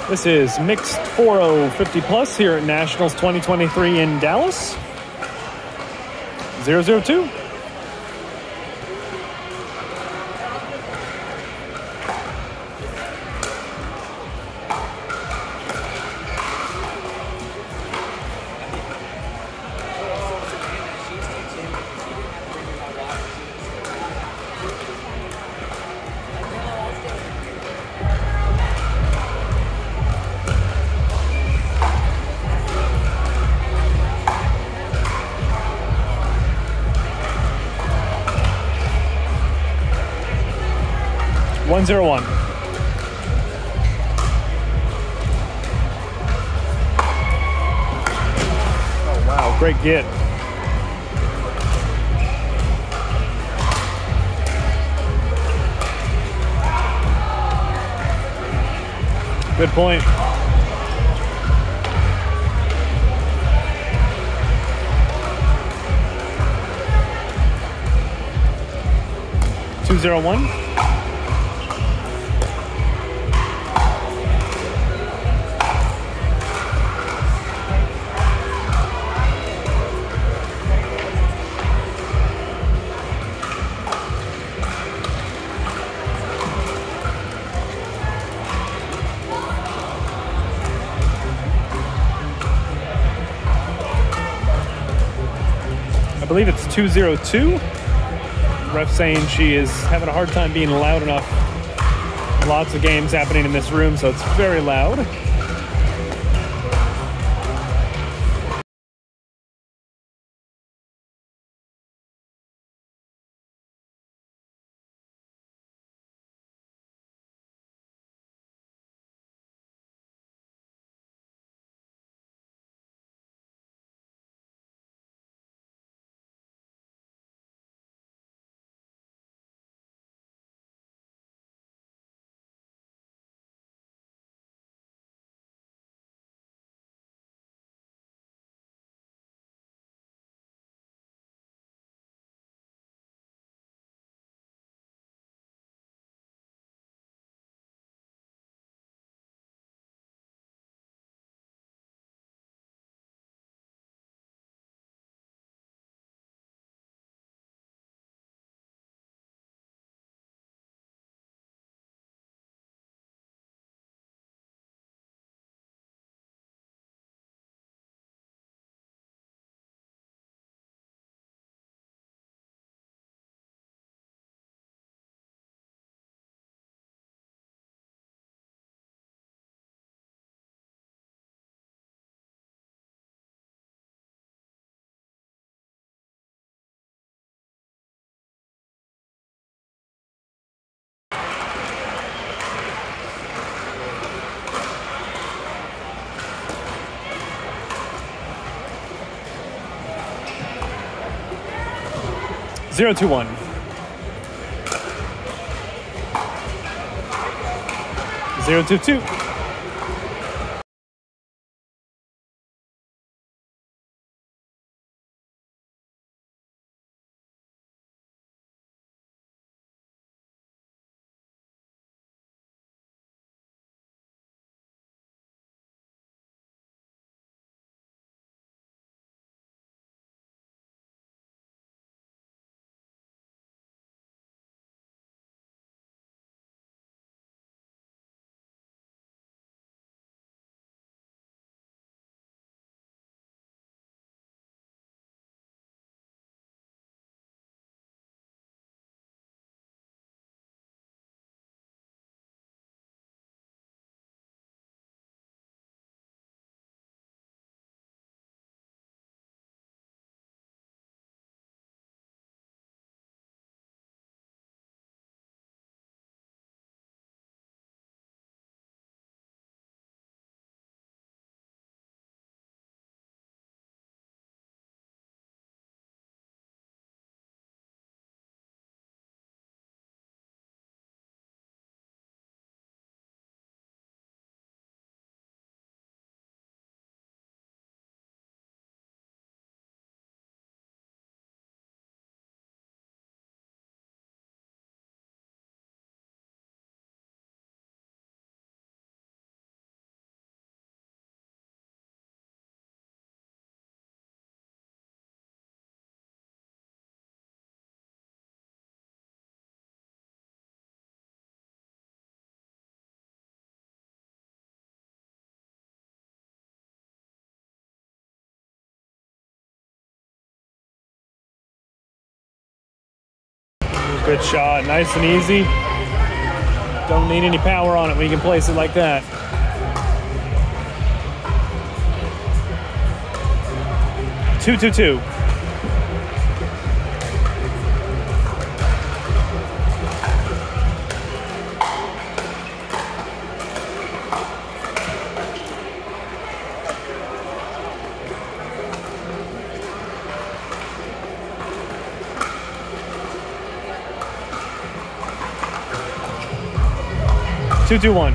This is mixed 4-0 50 plus here at Nationals 2023 in Dallas. 0-0-2. One zero one. Oh wow, great get. Good point. Two zero one. I believe it's 202. Ref saying she is having a hard time being loud enough. Lots of games happening in this room, so it's very loud. Zero two one. 0-2-2. Good shot, nice and easy. Don't need any power on it when you can place it like that. Two, 2-2. Two, 2-1.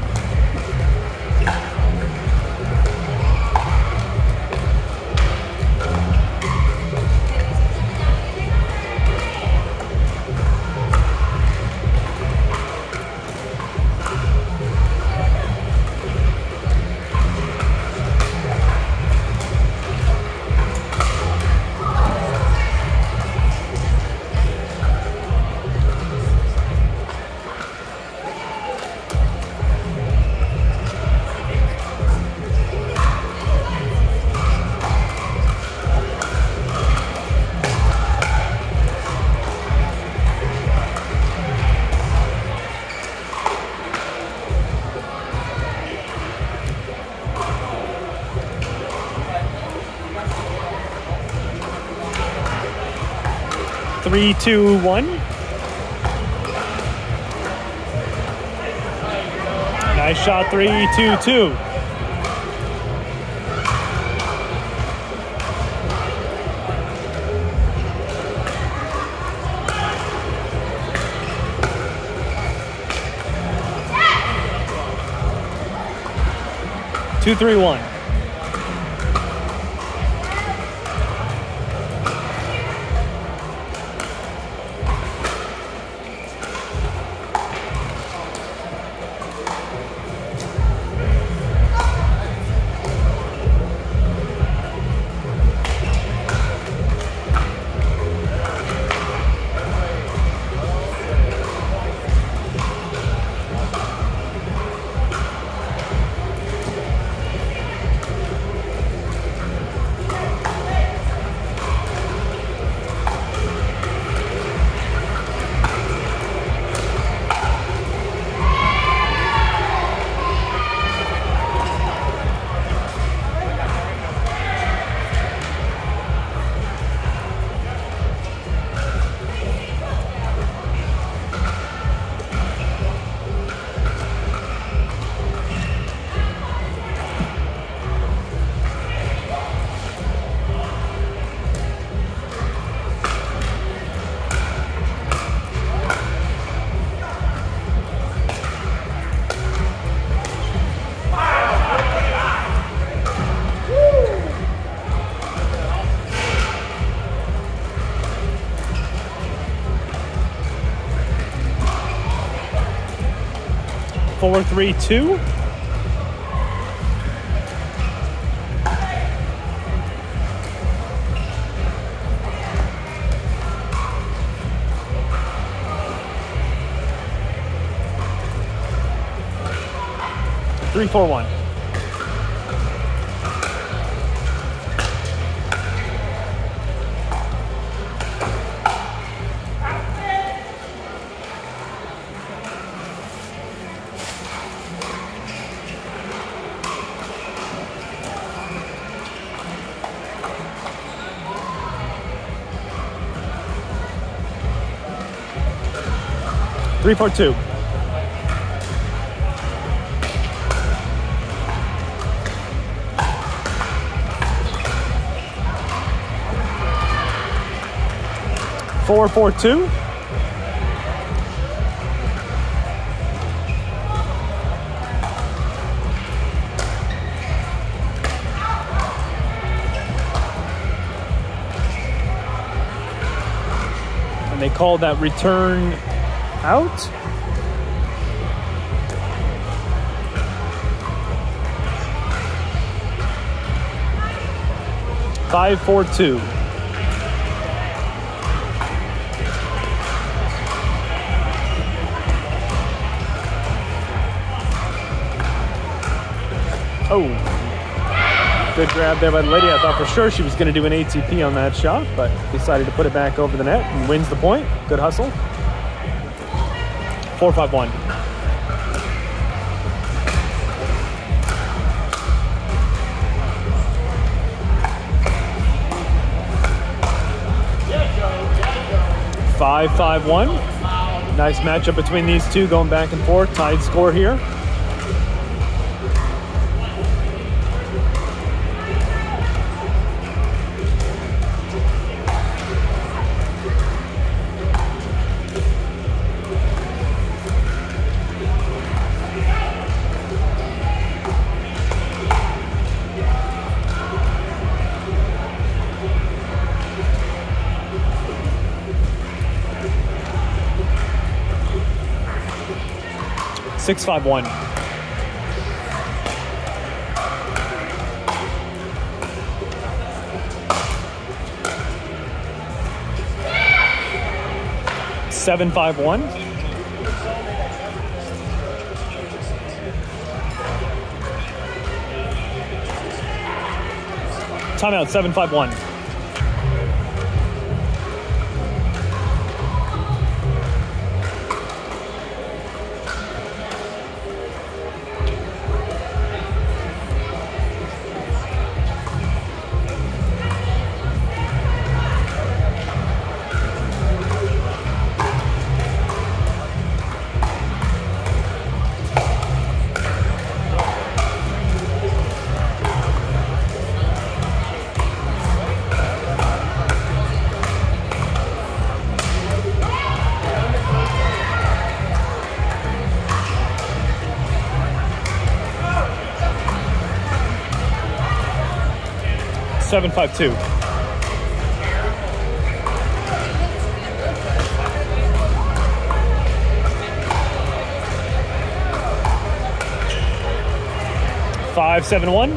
Three, 2-1. Nice shot, 3-2-2. Two, 3-1. Four, 3-2. Three, 4-1. Three, 4-2. Four, 4-2. And they called that return out. Five, 4-2. Oh, good grab there by the lady. I thought for sure she was going to do an ATP on that shot, but decided to put it back over the net and wins the point. Good hustle. 4-5-1. Five, 5-1. Nice matchup between these two, going back and forth. Tied score here. Six, 5-1. Seven, 5-1. Timeout, 7-5-1. Seven, 5-2. Five, 7-1.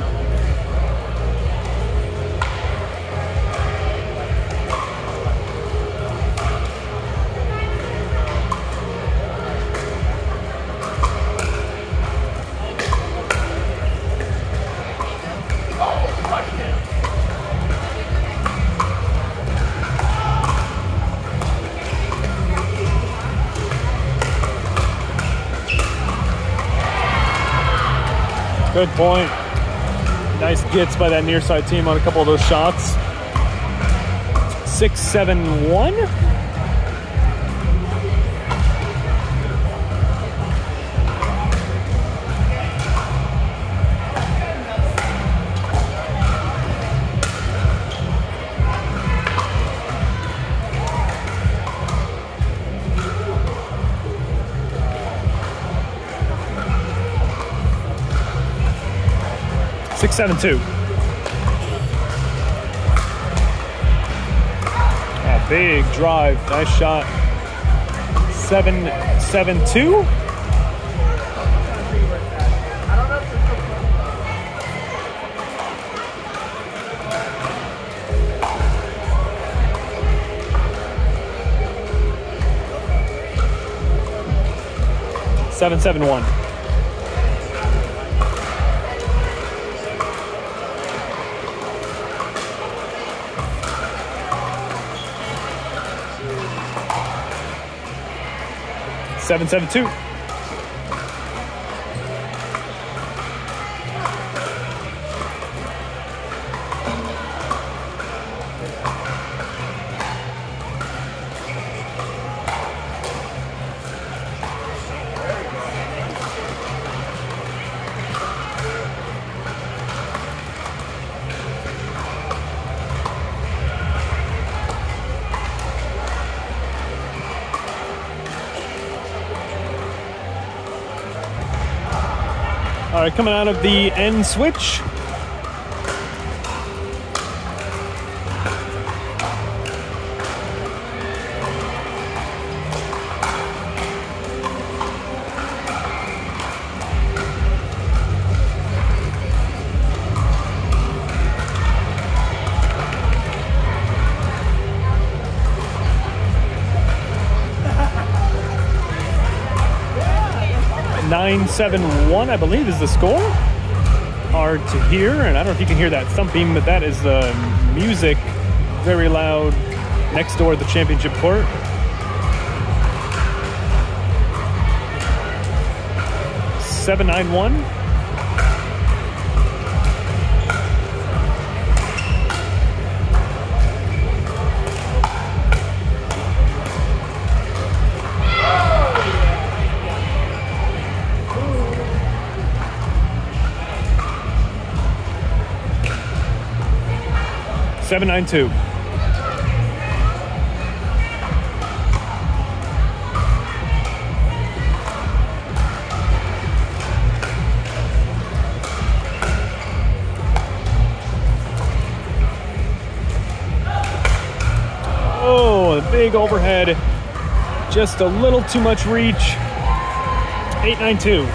Good point. Nice gets by that near side team on a couple of those shots. 6-7-1. Six, 7-2. Big drive, nice shot. 7-7-2. Seven, 7-1. Seven, 7-2. All right, coming out of the end switch. Nine, 7-1, I believe, is the score. Hard to hear, and I don't know if you can hear that thumping, but that is the music very loud next door at the championship court. 7-9-1. Seven, 9-2. Oh, a big overhead. Just a little too much reach. 8-9-2.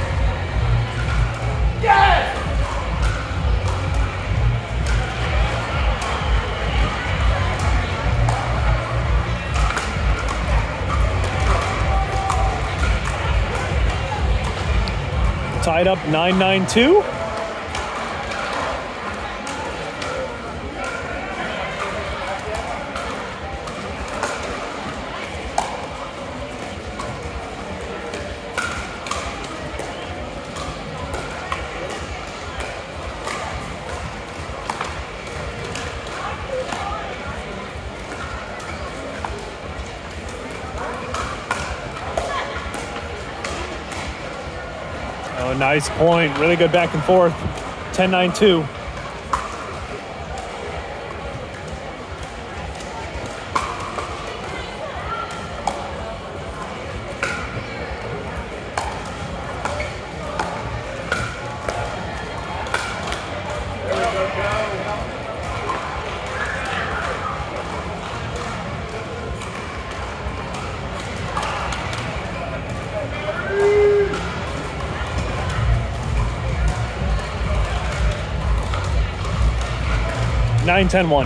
Tied up 9-9-2. Oh, nice point. Really good back and forth. 10-9-2. Nine, 10-1.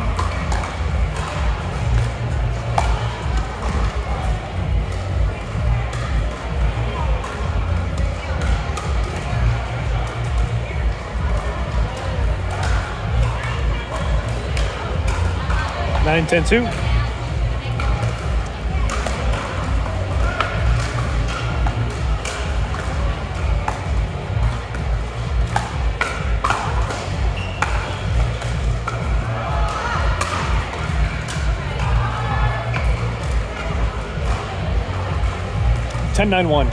Nine, 10-2. Ten, 9-1.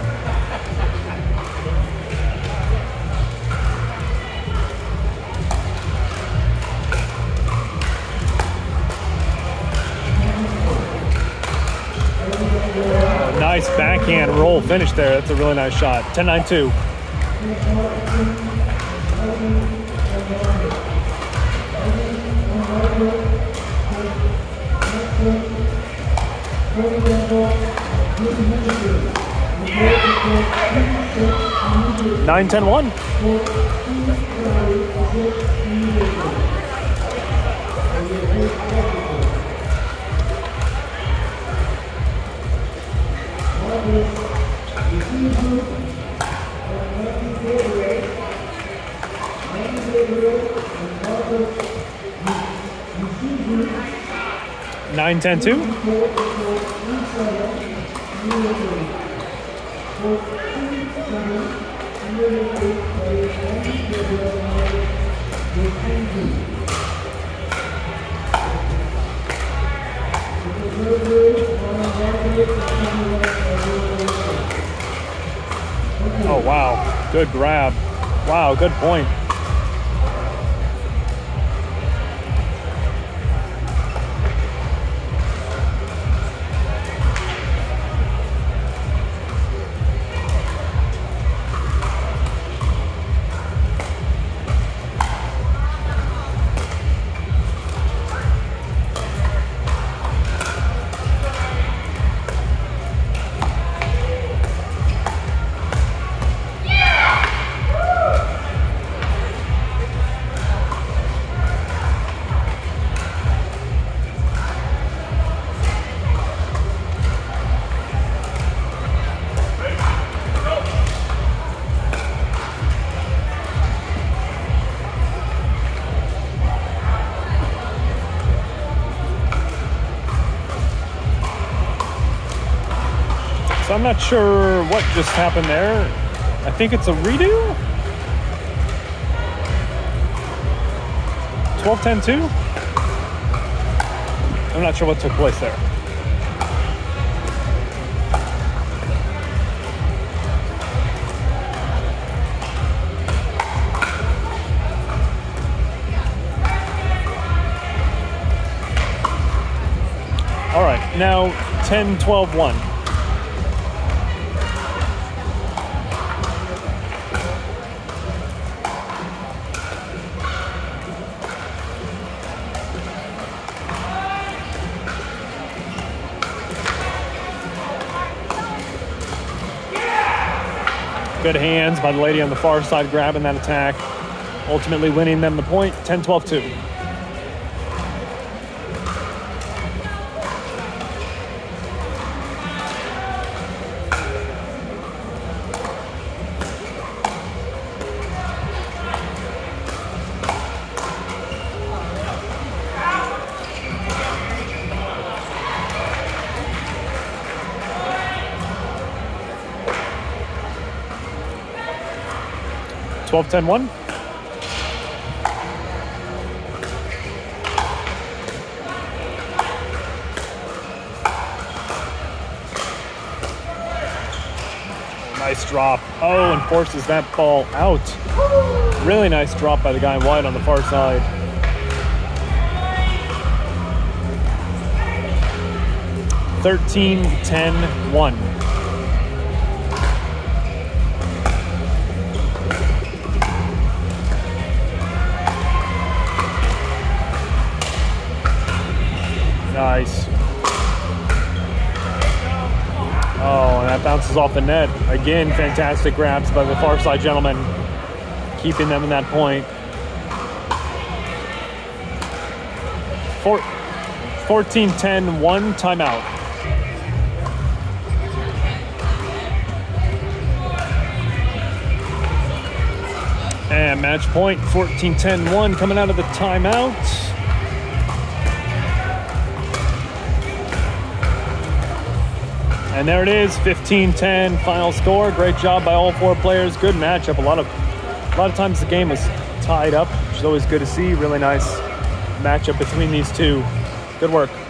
Nice backhand roll finish there. That's a really nice shot. 10-9-2. Nine, 10-1. Nine, 10-2. Oh, wow. Good grab. Wow, good point. So I'm not sure what just happened there. I think it's a redo? 12-10-2? I'm not sure what took place there. All right, now 10-12-1. Good hands by the lady on the far side grabbing that attack, ultimately winning them the point, 10-12-2. Twelve, 10-1. Nice drop. Oh, and forces that ball out. Really nice drop by the guy in white on the far side. Thirteen, 10-1. Nice. Oh, and that bounces off the net. Again, fantastic grabs by the far side gentleman, keeping them in that point. 14-10-1, timeout. And match point, 14-10-1 coming out of the timeout. And there it is, 15-10 final score. Great job by all four players. Good matchup. A lot of times the game was tied up, which is always good to see. Really nice matchup between these two. Good work.